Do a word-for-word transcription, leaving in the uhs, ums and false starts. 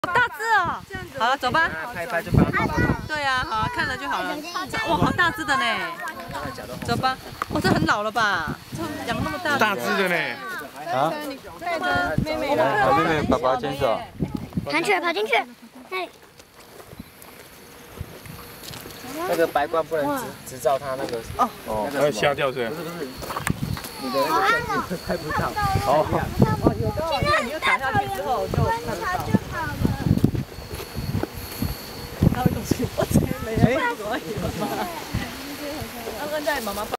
好大只哦！好了，走吧。 拍一拍就把它抱抱。 对呀，好，看了就好了。哇，好大只的呢！走吧。哦，这很老了吧？这养那么大。 大只的呢。 啊？ 带着妹妹和妹妹、爸爸牵手。 跑进去，跑进去。那里。 那个白光不能直直照它那个哦哦，那个瞎掉是？ 不是不是，你的那个相机拍不到。 哦。 哦，有的，因为你就打下去之后就看不到。他会东西，我猜没有，可以了吧？刚刚在妈妈。